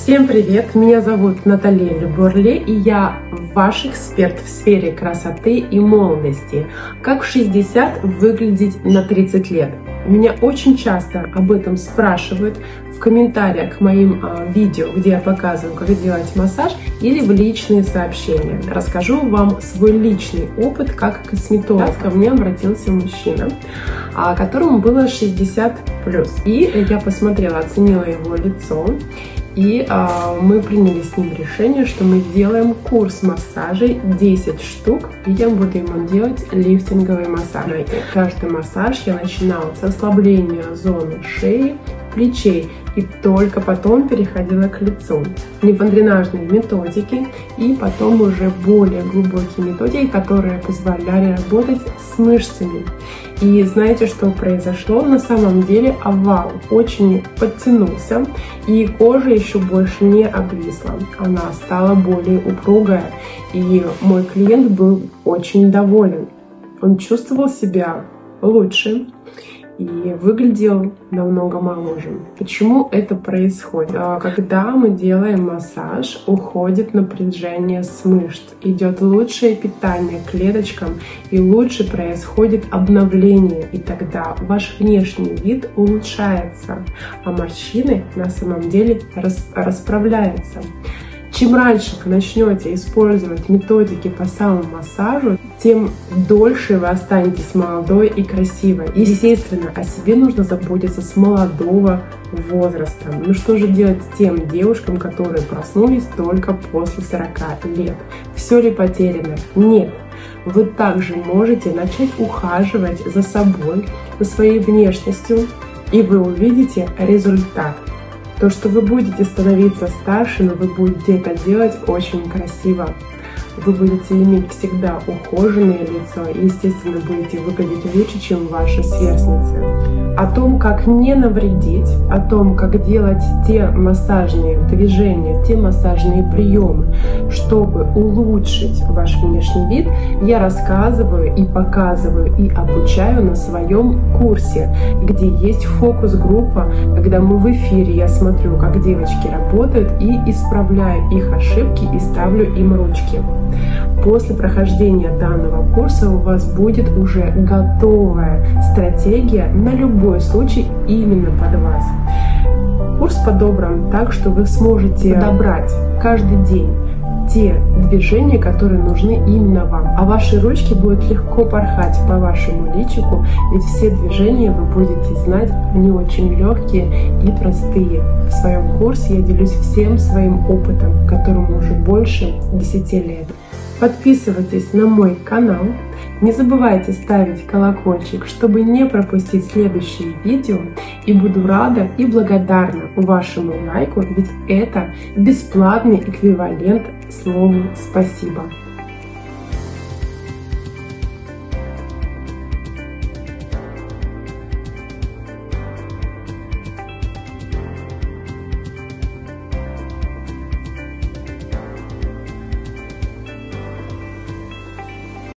Всем привет! Меня зовут Наталья Любурле, и я ваш эксперт в сфере красоты и молодости. Как в 60 выглядеть на 30 лет? Меня очень часто об этом спрашивают в комментариях к моим видео, где я показываю, как делать массаж, или в личные сообщения. Расскажу вам свой личный опыт как косметолог. Ко мне обратился мужчина, которому было 60+. И я посмотрела, оценила его лицо. И мы приняли с ним решение, что мы сделаем курс массажей 10 штук, и я буду ему делать лифтинговый массаж. Каждый массаж я начинала с ослабления зоны шеи, плечей, и только потом переходила к лицу. Лимфодренажные методики и потом уже более глубокие методики, которые позволяли работать с мышцами. И знаете, что произошло? На самом деле овал очень подтянулся, и кожа еще больше не обвисла. Она стала более упругая, и мой клиент был очень доволен. Он чувствовал себя лучше и выглядел намного моложе. Почему это происходит? Когда мы делаем массаж, уходит напряжение с мышц, идет лучшее питание клеточкам и лучше происходит обновление, и тогда ваш внешний вид улучшается, а морщины на самом деле расправляются. Чем раньше вы начнете использовать методики по самомассажу, тем дольше вы останетесь молодой и красивой. Естественно, о себе нужно заботиться с молодого возраста. Ну что же делать тем девушкам, которые проснулись только после 40 лет? Все ли потеряно? Нет. Вы также можете начать ухаживать за собой, за своей внешностью, и вы увидите результат. То, что вы будете становиться старше, но вы будете это делать очень красиво. Вы будете иметь всегда ухоженное лицо и, естественно, будете выглядеть лучше, чем ваши сверстницы. О том, как не навредить, о том, как делать те массажные движения, те массажные приемы, чтобы улучшить ваш внешний вид, я рассказываю и показываю и обучаю на своем курсе, где есть фокус-группа, когда мы в эфире, я смотрю, как девочки работают, и исправляю их ошибки и ставлю им ручки. После прохождения данного курса у вас будет уже готовая стратегия на любой случай именно под вас. Курс подобран так, что вы сможете подобрать каждый день те движения, которые нужны именно вам. А ваши ручки будут легко порхать по вашему личику, ведь все движения вы будете знать, они очень легкие и простые. В своем курсе я делюсь всем своим опытом, которому уже больше 10 лет. Подписывайтесь на мой канал, не забывайте ставить колокольчик, чтобы не пропустить следующие видео, и буду рада и благодарна вашему лайку, ведь это бесплатный эквивалент слову «спасибо».